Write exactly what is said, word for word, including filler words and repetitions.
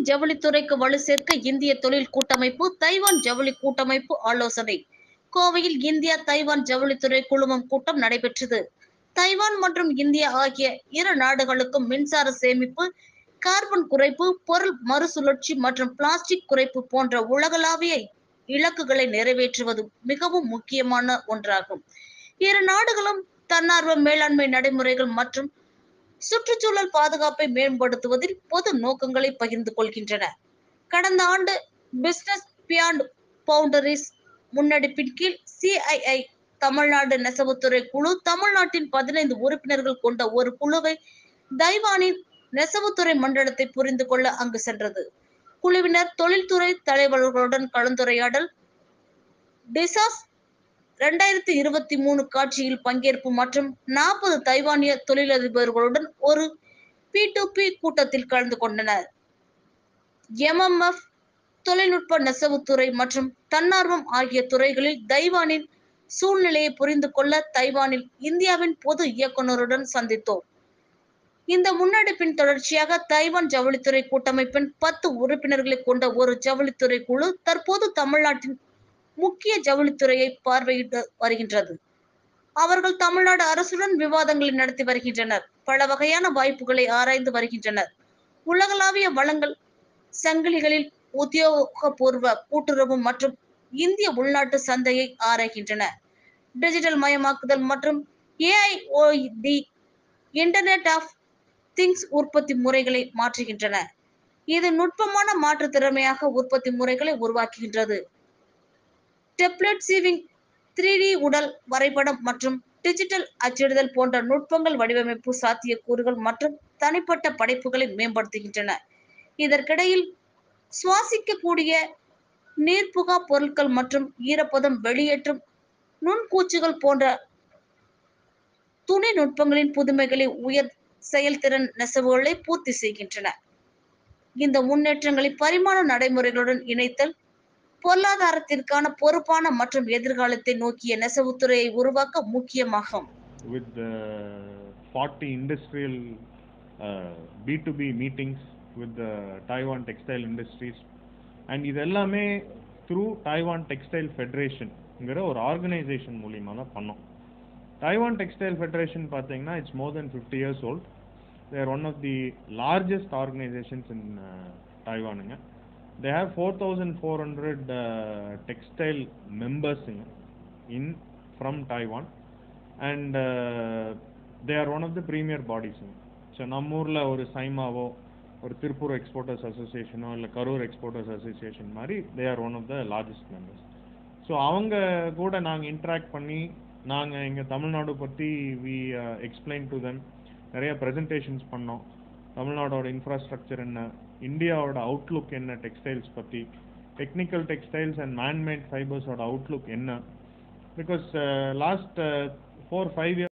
ஜவுளித்துறைக்கு வலு சேர்க்க இந்திய தொழில் கூட்டமைப்பு, தைவான் ஜவுளி கூட்டமைப்பு ஆலோசனை. கோவையில் இந்தியா தைவான் ஜவுளித்துறை குழுமம் கூட்டம் நடைபெற்றது. தைவான் மற்றும் இந்தியா ஆகிய இரு நாடுகளுக்கும் மின்சார சேமிப்பு, கார்பன் குறைப்பு, பொருள் மறுசுழற்சி மற்றும் பிளாஸ்டிக் குறைப்பு போன்ற உலகளாவிய இலக்குகளை நிறைவேற்றுவது மிகவும் முக்கியமான ஒன்றாகும். இரு நாடுகளும் தன்னார்வ மேலாண்மை நடைமுறைகள் மற்றும் சுற்றுச்சூழல் பாதுகாப்பை மேம்படுத்துவதில் பொது நோக்கங்களை பகிர்ந்து கொள்கின்றன. கடந்த ஆண்டு பிசினஸ் பியாண்ட் பவுண்டரிஸ் முன்னெடுப்பின் கீழ் சிஐஐ தமிழ்நாடு நெசவுத்துறை குழு தமிழ்நாட்டின் பதினைந்து உறுப்பினர்கள் கொண்ட ஒரு குழுவை தைவானின் நெசவுத்துறை மண்டலத்தை புரிந்து கொள்ள அங்கு சென்றது. குழுவினர் தொழில்துறை தலைவர்களுடன் கலந்துரையாடல், டிசாஸ் இரண்டாயிரத்தி இருபத்தி மூணு காட்சியில் பங்கேற்பு மற்றும் நாற்பது தைவானிய தொழிலதிபர்களுடன் ஒரு பி டு பி கூட்டத்தில் கலந்து கொண்டனர். எம் எம் எஃப், தொழில்நுட்ப நெசவுத்துறை மற்றும் தன்னார்வம் ஆகிய துறைகளில் தைவானின் சூழ்நிலையை புரிந்து கொள்ள தைவானில் இந்தியாவின் பொது இயக்குநருடன் சந்தித்தோம். இந்த முன்னெடுப்பின் தொடர்ச்சியாக தைவான் ஜவுளித்துறை கூட்டமைப்பின் பத்து உறுப்பினர்களை கொண்ட ஒரு ஜவுளித்துறை குழு தற்போது தமிழ்நாட்டின் முக்கிய ஜவுளித்துறையை பார்வையிட்டு வருகின்றது. அவர்கள் தமிழ்நாடு அரசுடன் விவாதங்களை நடத்தி வருகின்றனர். பல வகையான வாய்ப்புகளை ஆராய்ந்து வருகின்றனர். உலகளாவிய வளங்கள் சங்கிலிகளில் உத்தியோகபூர்வ கூட்டுறவு மற்றும் இந்திய உள்நாட்டு சந்தையை ஆராய்கின்றனர். டிஜிட்டல் மயமாக்குதல் மற்றும் ஏஐஓடி இன்டர்நெட் ஆஃப் திங்ஸ் உற்பத்தி முறைகளை மாற்றுகின்றன. இது நுட்பமான மாற்று திறமையாக உற்பத்தி முறைகளை உருவாக்குகின்றது. டெப்லெட் சீவிங், த்ரீ டி உடல் வரைபடம் மற்றும் டிஜிட்டல் அச்சிடுதல் போன்ற நுட்பங்கள் வடிவமைப்பு சாத்தியக்கூறுகள் மற்றும் தனிப்பட்ட படைப்புகளை மேம்படுத்துகின்றன. இதற்கிடையில் சுவாசிக்கக்கூடிய நீர்ப்புகா பொருட்கள் மற்றும் ஈரப்பதம் வெளியேற்றும் நுண்கூச்சுகள் போன்ற துணை நுட்பங்களின் புதுமைகளை உயர் செயல்திறன் நெசவுகளை பூர்த்தி செய்கின்றன. இந்த முன்னேற்றங்களை பரிமாண நடைமுறைகளுடன் இணைத்தல் பொருளாதாரத்திற்கான பொறுப்பான மற்றும் எதிர்காலத்தை நோக்கிய நெசவுத்துறையை உருவாக்க முக்கியமாகும். With the forty industrial uh, B two B meetings with the Taiwan textile industries, and இதெல்லாமே through Taiwan Textile Federation ங்கிற ஒரு ஆர்கனைசேஷன் மூலியமா தான் பண்ணோம். Taiwan Textile Federation பார்த்தீங்கன்னா it's more than fifty years old. They are one of the largest organizations in uh, Taiwan. They have four thousand four hundred uh, textile members in, in from Taiwan, and uh, they are one of the premier bodies. So நம்ம ஊர்ல ஒரு சைமாவோ ஒரு Tiruppur exporters அசோசியேஷனோ இல்லை Karur exporters association மாதிரி they are one of the largest members. So அவங்க கூட நாங்கள் இன்ட்ராக்ட் பண்ணி நாங்கள் எங்கள் தமிழ்நாடு பற்றி வி எக்ஸ்பிளைன் டு தெம், நிறைய ப்ரெசன்டேஷன்ஸ் பண்ணோம். தமிழ்நாடோட இன்ஃப்ராஸ்ட்ரக்சர் என்ன, இந்தியாவோட அவுட்லுக் என்ன, டெக்ஸ்டைல்ஸ் பற்றி, டெக்னிக்கல் டெக்ஸ்டைல்ஸ் அண்ட் மேன்மேட் ஃபைபர்ஸோட அவுட்லுக் என்ன, because last four five years